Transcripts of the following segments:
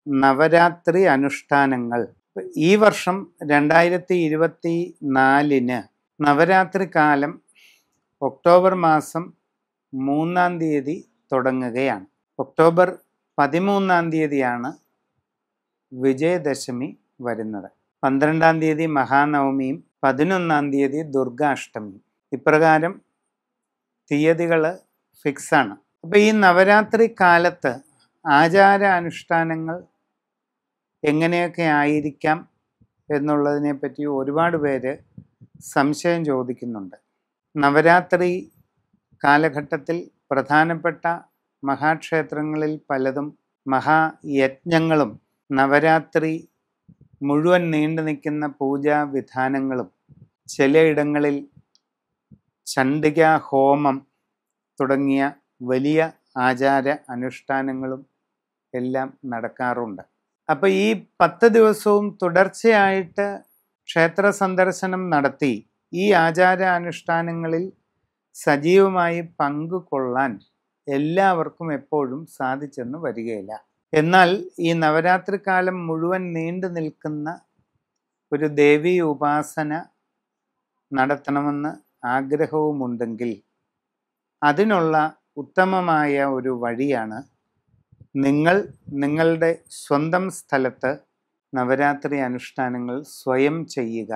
നവരാത്രി അനുഷ്ഠാനങ്ങൾ. ഈ വർഷം 2024 നവരാത്രി കാലം ഒക്ടോബർ മാസം 3-ാം തീയതി തുടങ്ങുകയാണ്. ഒക്ടോബർ 13-ാം തീയതിയാണ് വിജയദശമി വരുന്നത്. 12-ാം തീയതി മഹാനവമിയും 11-ാം തീയതി ദുർഗാഷ്ടമിയും. ഇപ്രകാരം തീയതികൾ ഫിക്സാണ്. അപ്പോൾ ഈ നവരാത്രി കാലത്ത് ആചാര അനുഷ്ഠാനങ്ങൾ എങ്ങനെയൊക്കെ ആയിരിക്കാം എന്നുള്ളതിനെ പറ്റി ഒരുപാട് പേര് സംശയം ചോദിക്കുന്നുണ്ട്. നവരാത്രി കാലഘട്ടത്തിൽ പ്രധാനപ്പെട്ട മഹാക്ഷേത്രങ്ങളിൽ പലതും മഹായജ്ഞങ്ങളും നവരാത്രി മുഴുവൻ നീണ്ടു നിൽക്കുന്ന പൂജാവിധാനങ്ങളും, ചിലയിടങ്ങളിൽ ചണ്ഡിക ഹോമം തുടങ്ങിയ വലിയ ആചാര അനുഷ്ഠാനങ്ങളും എല്ലാം നടക്കാറുണ്ട്. അപ്പോൾ ഈ 10 ദിവസവും തുടർച്ചയായിട്ട് ക്ഷേത്ര സന്ദർശനം നടത്തി ഈ ആചാര അനുഷ്ഠാനങ്ങളിൽ സജീവമായി പങ്കുകൊള്ളാൻ എല്ലാവർക്കും എപ്പോഴും സാധിച്ചെന്ന് വരികയില്ല. എന്നാൽ ഈ നവരാത്രി കാലം മുഴുവൻ നീണ്ടു നിൽക്കുന്ന ഒരു ദേവീ ഉപാസന നടത്തണമെന്ന് ആഗ്രഹവുമുണ്ടെങ്കിൽ അതിനുള്ള ഉത്തമമായ ഒരു വഴിയാണ് നിങ്ങളുടെ സ്വന്തം സ്ഥലത്ത് നവരാത്രി അനുഷ്ഠാനങ്ങൾ സ്വയം ചെയ്യുക.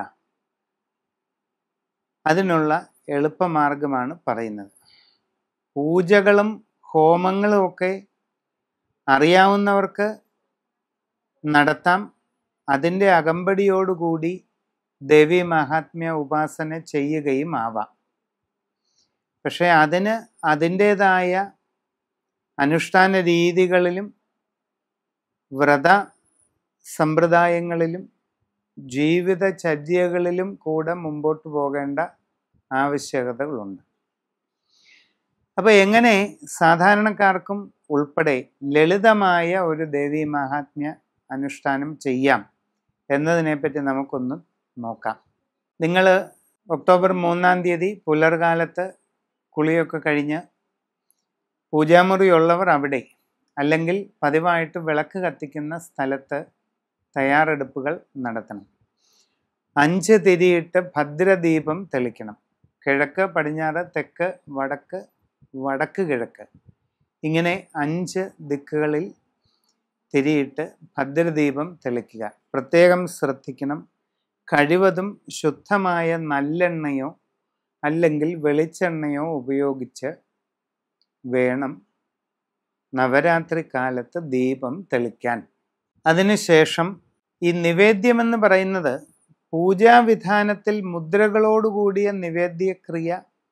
അതിനുള്ള എളുപ്പമാർഗമാണ് പറയുന്നത്. പൂജകളും ഹോമങ്ങളും ഒക്കെ അറിയാവുന്നവർക്ക് നടത്താം. അതിൻ്റെ അകമ്പടിയോടുകൂടി ദേവീ മഹാത്മ്യ ഉപാസന ചെയ്യുകയും ആവാം. പക്ഷേ അതിന് അതിൻ്റേതായ അനുഷ്ഠാന രീതികളിലും വ്രത സമ്പ്രദായങ്ങളിലും ജീവിതചര്യകളിലും കൂടെ മുമ്പോട്ട് പോകേണ്ട ആവശ്യകതകളുണ്ട്. അപ്പോൾ എങ്ങനെ സാധാരണക്കാർക്കും ഉൾപ്പെടെ ലളിതമായ ഒരു ദേവീ മഹാത്മ്യ അനുഷ്ഠാനം ചെയ്യാം എന്നതിനെപ്പറ്റി നമുക്കൊന്ന് നോക്കാം. നിങ്ങൾ ഒക്ടോബർ 3-ാം തീയതി പുലർകാലത്ത് കുളിയൊക്കെ കഴിഞ്ഞ് പൂജാമുറി ഉള്ളവർ അവിടെ, അല്ലെങ്കിൽ പതിവായിട്ട് വിളക്ക് കത്തിക്കുന്ന സ്ഥലത്ത് തയ്യാറെടുപ്പുകൾ നടത്തണം. 5 തിരിയിട്ട് ഭദ്രദീപം തെളിക്കണം. കിഴക്ക്, പടിഞ്ഞാറ്, തെക്ക്, വടക്ക്, വടക്ക് കിഴക്ക്, ഇങ്ങനെ 5 ദിക്കുകളിൽ തിരിയിട്ട് ഭദ്രദീപം തെളിക്കുക. പ്രത്യേകം ശ്രദ്ധിക്കണം, കഴിവതും ശുദ്ധമായ നല്ലെണ്ണയോ അല്ലെങ്കിൽ വെളിച്ചെണ്ണയോ ഉപയോഗിച്ച് വേണം നവരാത്രി കാലത്ത് ദീപം തെളിക്കാൻ. അതിനുശേഷം ഈ നിവേദ്യമെന്ന് പറയുന്നത് പൂജാവിധാനത്തിൽ മുദ്രകളോടുകൂടിയ നിവേദ്യക്രിയ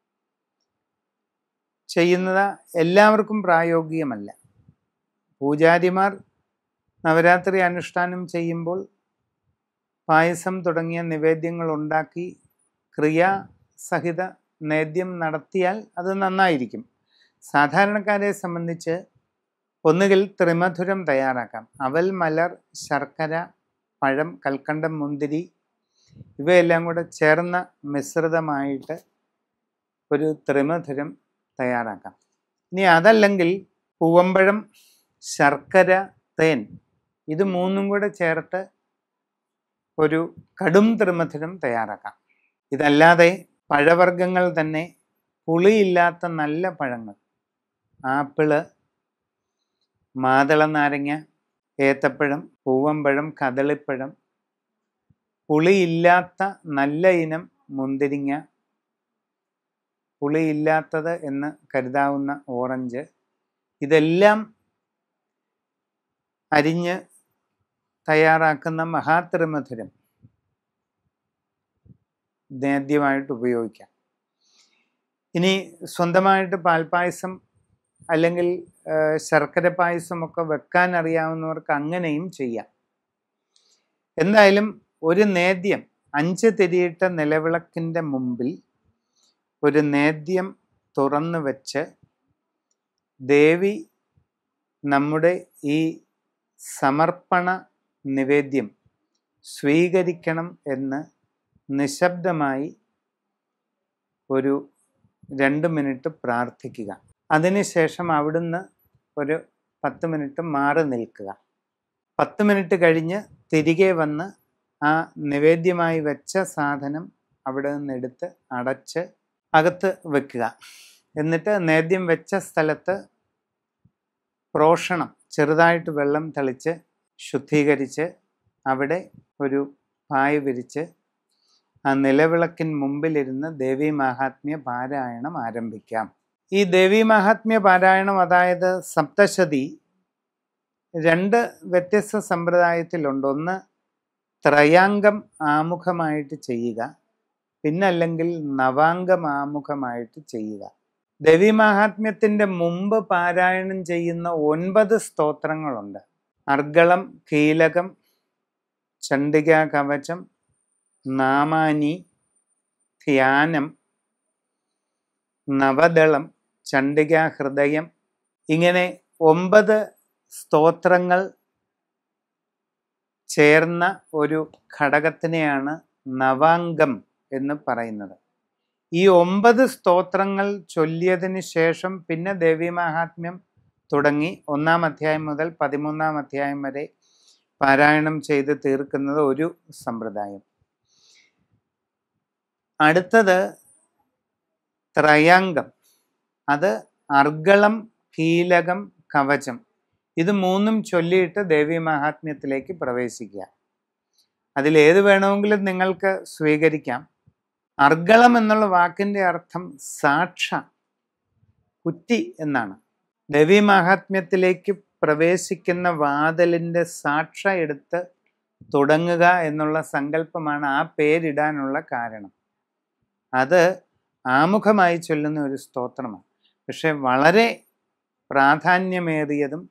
ചെയ്യുന്നത് എല്ലാവർക്കും പ്രായോഗികമല്ല. പൂജാരിമാർ നവരാത്രി അനുഷ്ഠാനം ചെയ്യുമ്പോൾ പായസം തുടങ്ങിയ നിവേദ്യങ്ങൾ ഉണ്ടാക്കി ക്രിയാസഹിത നേദ്യം നടത്തിയാൽ അത് നന്നായിരിക്കും. സാധാരണക്കാരെ സംബന്ധിച്ച് ഒന്നുകിൽ ത്രിമധുരം തയ്യാറാക്കാം. അവൽ, മലർ, ശർക്കര, പഴം, കൽക്കണ്ടം, മുന്തിരി ഇവയെല്ലാം കൂടെ ചേർന്ന മിശ്രിതമായിട്ട് ഒരു ത്രിമധുരം തയ്യാറാക്കാം. ഇനി അതല്ലെങ്കിൽ പൂവമ്പഴം, ശർക്കര, തേൻ ഇത് 3ഉം കൂടെ ചേർത്ത് ഒരു കടും ത്രിമധുരം തയ്യാറാക്കാം. ഇതല്ലാതെ പഴവർഗ്ഗങ്ങൾ തന്നെ പുളിയില്ലാത്ത നല്ല പഴങ്ങൾ, ആപ്പിള്, മാതള നാരങ്ങ, ഏത്തപ്പഴം, പൂവമ്പഴം, കദളിപ്പഴം, പുളിയില്ലാത്ത നല്ല ഇനം മുന്തിരിങ്ങ, പുളിയില്ലാത്തത് എന്ന് കരുതാവുന്ന ഓറഞ്ച്, ഇതെല്ലാം അരിഞ്ഞ് തയ്യാറാക്കുന്ന മഹാത്രിമധുരം നേദ്യമായിട്ട് ഉപയോഗിക്കാം. ഇനി സ്വന്തമായിട്ട് പാൽപ്പായസം അല്ലെങ്കിൽ ശർക്കര പായസമൊക്കെ വെക്കാൻ അറിയാവുന്നവർക്ക് അങ്ങനെയും ചെയ്യാം. എന്തായാലും ഒരു നേദ്യം 5 തിരിയിട്ട നിലവിളക്കിൻ്റെ മുമ്പിൽ ഒരു നേദ്യം തുറന്നു വെച്ച് ദേവി നമ്മുടെ ഈ സമർപ്പണ നിവേദ്യം സ്വീകരിക്കണം എന്ന് നിശബ്ദമായി ഒരു 2 മിനിറ്റ് പ്രാർത്ഥിക്കുക. അതിനുശേഷം അവിടുന്ന് ഒരു 10 മിനിറ്റ് മാറി നിൽക്കുക. 10 മിനിറ്റ് കഴിഞ്ഞ് തിരികെ വന്ന് ആ നിവേദ്യമായി വെച്ച സാധനം അവിടെ നിന്നെടുത്ത് അടച്ച് അകത്ത് വെക്കുക. എന്നിട്ട് നേദ്യം വെച്ച സ്ഥലത്ത് പ്രോഷണം ചെറുതായിട്ട് വെള്ളം തളിച്ച് ശുദ്ധീകരിച്ച് അവിടെ ഒരു പായ വിരിച്ച് ആ നിലവിളക്കിന് മുമ്പിലിരുന്ന് ദേവീ മാഹാത്മ്യ പാരായണം ആരംഭിക്കാം. ഈ ദേവീ മാഹാത്മ്യ പാരായണം, അതായത് സപ്തശതി, 2 വ്യത്യസ്ത സമ്പ്രദായത്തിലുണ്ട്. ഒന്ന് ത്രയാംഗം ആമുഖമായിട്ട് ചെയ്യുക, പിന്നല്ലെങ്കിൽ നവാംഗം ആമുഖമായിട്ട് ചെയ്യുക. ദേവീ മാഹാത്മ്യത്തിൻ്റെ മുമ്പ് പാരായണം ചെയ്യുന്ന 9 സ്തോത്രങ്ങളുണ്ട്. അർഗളം, കീലകം, ചണ്ഡികാ കവചം, നാമാനി, ധ്യാനം, നവദളം, ചണ്ഡികാ ഹൃദയം, ഇങ്ങനെ 9 സ്തോത്രങ്ങൾ ചേർന്ന ഒരു ഘടകത്തിനെയാണ് നവാംഗം എന്ന് പറയുന്നത്. ഈ 9 സ്തോത്രങ്ങൾ ചൊല്ലിയതിന് ശേഷം പിന്നെ ദേവീ മാഹാത്മ്യം തുടങ്ങി 1-ാം അധ്യായം മുതൽ 13-ാം അധ്യായം വരെ പാരായണം ചെയ്ത് തീർക്കുന്നത് ഒരു സമ്പ്രദായം. അടുത്തത് ത്രയാംഗം. അത് അർഗളം, കീലകം, കവചം, ഇത് 3ഉം ചൊല്ലിയിട്ട് ദേവീ മാഹാത്മ്യത്തിലേക്ക് പ്രവേശിക്കുക. അതിലേത് വേണമെങ്കിലും നിങ്ങൾക്ക് സ്വീകരിക്കാം. അർഗളം എന്നുള്ള വാക്കിൻ്റെ അർത്ഥം സാക്ഷ, കുറ്റി എന്നാണ്. ദേവീ മാഹാത്മ്യത്തിലേക്ക് പ്രവേശിക്കുന്ന വാതിലിൻ്റെ സാക്ഷ എടുത്ത് തുടങ്ങുക എന്നുള്ള സങ്കല്പമാണ് ആ പേരിടാനുള്ള കാരണം. അത് ആമുഖമായി ചൊല്ലുന്ന ഒരു സ്തോത്രമാണ്. പക്ഷെ വളരെ പ്രാധാന്യമേറിയതും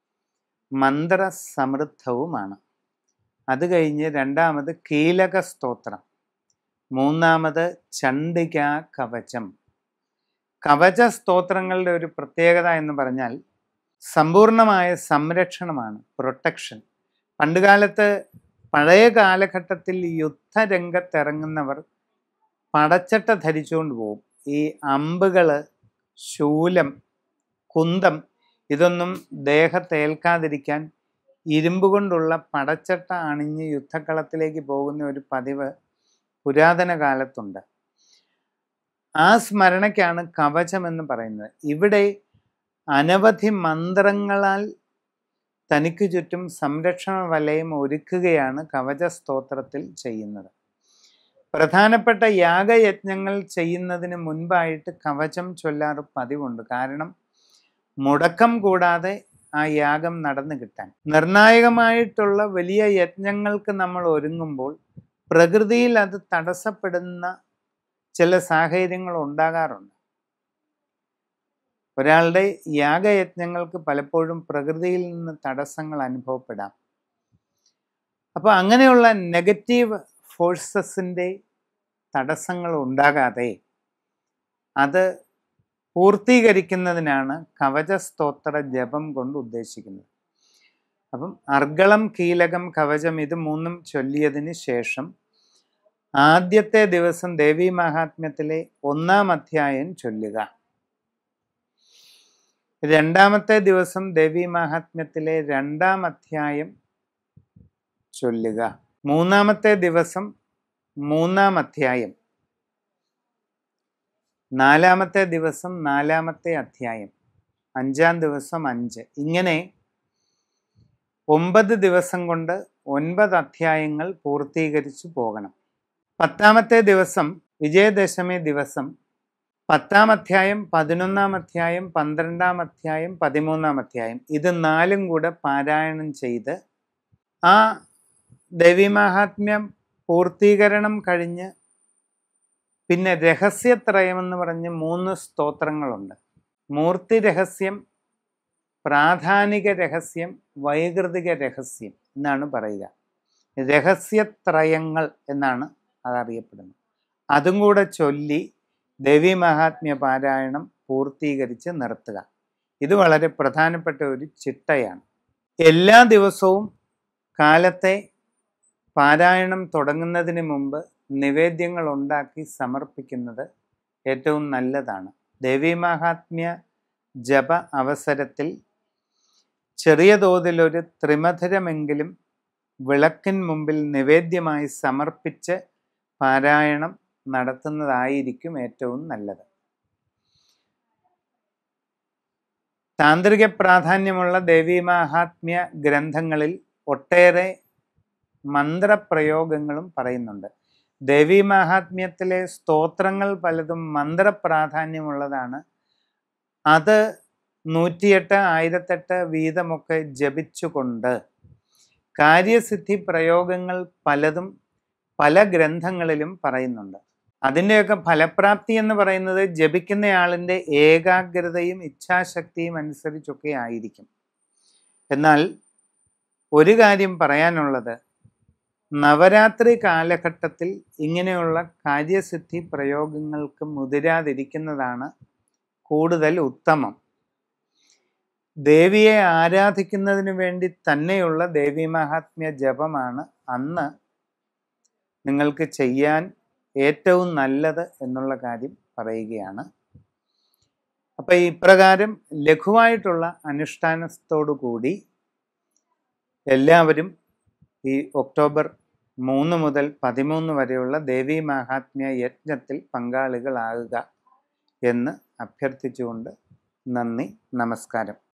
മന്ത്രസമൃദ്ധവുമാണ്. അത് കഴിഞ്ഞ് 2-ാമത് കീലക സ്തോത്രം, 3-ാമത് ചണ്ഡികാ കവചം. കവച സ്തോത്രങ്ങളുടെ ഒരു പ്രത്യേകത എന്ന് പറഞ്ഞാൽ സമ്പൂർണമായ സംരക്ഷണമാണ്, പ്രൊട്ടക്ഷൻ. പണ്ടുകാലത്ത്, പഴയ കാലഘട്ടത്തിൽ യുദ്ധരംഗത്തിറങ്ങുന്നവർ പടച്ചട്ട ധരിച്ചുകൊണ്ട് പോകും. ഈ അമ്പുകൾ, ശൂലം, കുന്തം ഇതൊന്നും ദേഹത്തേൽക്കാതിരിക്കാൻ ഇരുമ്പ് കൊണ്ടുള്ള പടച്ചട്ട അണിഞ്ഞ് യുദ്ധക്കളത്തിലേക്ക് പോകുന്ന ഒരു പതിവ് പുരാതന കാലത്തുണ്ട്. ആ സ്മരണയ്ക്കാണ് കവചം എന്ന് പറയുന്നത്. ഇവിടെ അനവധി മന്ത്രങ്ങളാൽ തനിക്ക് ചുറ്റും സംരക്ഷണ വലയം ഒരുക്കുകയാണ് കവച സ്തോത്രത്തിൽ ചെയ്യുന്നത്. പ്രധാനപ്പെട്ട യാഗയജ്ഞങ്ങൾ ചെയ്യുന്നതിന് മുൻപായിട്ട് കവചം ചൊല്ലാറ് പതിവുണ്ട്. കാരണം മുടക്കം കൂടാതെ ആ യാഗം നടന്നു കിട്ടാൻ. നിർണായകമായിട്ടുള്ള വലിയ യജ്ഞങ്ങൾക്ക് നമ്മൾ ഒരുങ്ങുമ്പോൾ പ്രകൃതിയിൽ അത് തടസ്സപ്പെടുന്ന ചില സാഹചര്യങ്ങൾ ഉണ്ടാകാറുണ്ട്. ഒരാളുടെ യാഗയജ്ഞങ്ങൾക്ക് പലപ്പോഴും പ്രകൃതിയിൽ നിന്ന് തടസ്സങ്ങൾ അനുഭവപ്പെടാം. അപ്പോൾ അങ്ങനെയുള്ള നെഗറ്റീവ് ഫോഴ്സസിൻ്റെ തടസ്സങ്ങൾ ഉണ്ടാകാതെ അത് പൂർത്തീകരിക്കുന്നതിനാണ് കവച സ്തോത്ര ജപം കൊണ്ട് ഉദ്ദേശിക്കുന്നത്. അപ്പം അർഗളം, കീലകം, കവചം ഇത് 3ഉം ചൊല്ലിയതിന് ശേഷം ആദ്യത്തെ ദിവസം ദേവീ മാഹാത്മ്യത്തിലെ 1-ാം അധ്യായം ചൊല്ലുക. 2-ാമത്തെ ദിവസം ദേവീ മാഹാത്മ്യത്തിലെ 2-ാം അധ്യായം ചൊല്ലുക. 3-ാമത്തെ ദിവസം 3-ാം അധ്യായം, 4-ാമത്തെ ദിവസം 4-ാമത്തെ അധ്യായം, 5-ാം ദിവസം 5. ഇങ്ങനെ 9 ദിവസം കൊണ്ട് 9 അധ്യായങ്ങൾ പൂർത്തീകരിച്ചു പോകണം. 10-ാമത്തെ ദിവസം വിജയദശമി ദിവസം 10-ാം അധ്യായം, 11-ാം അധ്യായം, 12-ാം അധ്യായം, 13-ാം അധ്യായം ഇത് 4ഉം കൂടെ പാരായണം ചെയ്ത് ആ ദേവീ മാഹാത്മ്യം പൂർത്തീകരണം കഴിഞ്ഞ് പിന്നെ രഹസ്യത്രയമെന്ന് പറഞ്ഞ് 3 സ്തോത്രങ്ങളുണ്ട്. മൂർത്തി രഹസ്യം, പ്രാധാനിക രഹസ്യം, വൈകൃതിക രഹസ്യം എന്നാണ് പറയുക. രഹസ്യത്രയങ്ങൾ എന്നാണ് അതറിയപ്പെടുന്നത്. അതും കൂടെ ചൊല്ലി ദേവീ മാഹാത്മ്യ പാരായണം പൂർത്തീകരിച്ച് നിർത്തുക. ഇത് വളരെ പ്രധാനപ്പെട്ട ഒരു ചിട്ടയാണ്. എല്ലാ ദിവസവും കാലത്തെ പാരായണം തുടങ്ങുന്നതിന് മുമ്പ് നിവേദ്യങ്ങൾ ഉണ്ടാക്കി സമർപ്പിക്കുന്നത് ഏറ്റവും നല്ലതാണ്. ദേവീ മാഹാത്മ്യ ജപ അവസരത്തിൽ ചെറിയ തോതിലൊരു ത്രിമധുരമെങ്കിലും വിളക്കിൻ മുമ്പിൽ നിവേദ്യമായി സമർപ്പിച്ച് പാരായണം നടത്തുന്നതായിരിക്കും ഏറ്റവും നല്ലത്. താന്ത്രിക പ്രാധാന്യമുള്ള ദേവീമാഹാത്മ്യ ഗ്രന്ഥങ്ങളിൽ ഒട്ടേറെ മന്ത്രപ്രയോഗങ്ങളും പറയുന്നുണ്ട്. ദേവീമാഹാത്മ്യത്തിലെ സ്തോത്രങ്ങൾ പലതും മന്ത്രപ്രാധാന്യമുള്ളതാണ്. അത് 108, 1008 വീതമൊക്കെ ജപിച്ചുകൊണ്ട് കാര്യസിദ്ധി പ്രയോഗങ്ങൾ പലതും പല ഗ്രന്ഥങ്ങളിലും പറയുന്നുണ്ട്. അതിൻ്റെയൊക്കെ ഫലപ്രാപ്തി എന്ന് പറയുന്നത് ജപിക്കുന്നയാളിൻ്റെ ഏകാഗ്രതയും ഇച്ഛാശക്തിയും അനുസരിച്ചൊക്കെ ആയിരിക്കും. എന്നാൽ ഒരു കാര്യം പറയാനുള്ളത്, നവരാത്രി കാലഘട്ടത്തിൽ ഇങ്ങനെയുള്ള കാര്യസിദ്ധി പ്രയോഗങ്ങൾക്ക് മുതിരാതിരിക്കുന്നതാണ് കൂടുതൽ ഉത്തമം. ദേവിയെ ആരാധിക്കുന്നതിന് വേണ്ടി തന്നെയുള്ള ദേവീമാഹാത്മ്യ ജപമാണ് അന്ന് നിങ്ങൾക്ക് ചെയ്യാൻ ഏറ്റവും നല്ലത് എന്നുള്ള കാര്യം പറയുകയാണ്. അപ്പം ഇപ്രകാരം ലഘുവായിട്ടുള്ള അനുഷ്ഠാനത്തോടു കൂടി എല്ലാവരും ഈ ഒക്ടോബർ 3 മുതൽ 13 വരെയുള്ള ദേവീമാഹാത്മ്യ യജ്ഞത്തിൽ പങ്കാളികളാകുക എന്ന് അഭ്യർത്ഥിച്ചുകൊണ്ട് നന്ദി, നമസ്കാരം.